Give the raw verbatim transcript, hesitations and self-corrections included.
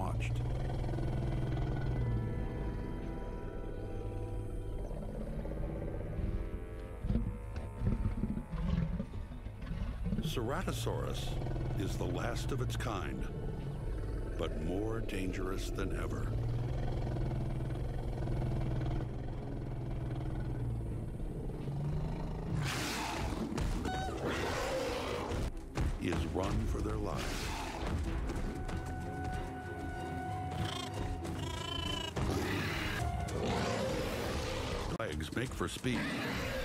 watched. Ceratosaurus is the last of its kind, but more dangerous than ever. Is run for their lives. Legs make for speed.